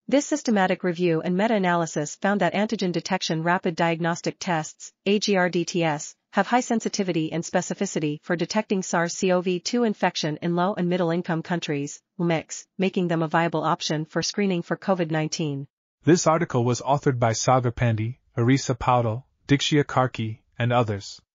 This systematic review and meta-analysis found that antigen detection rapid diagnostic tests, AGRDTS, have high sensitivity and specificity for detecting SARS-CoV-2 infection in low and middle-income countries, (LMICs), making them a viable option for screening for COVID-19. This article was authored by Sagar, Pandey, Arisa, Poudel, Dikshya, Karki, and others.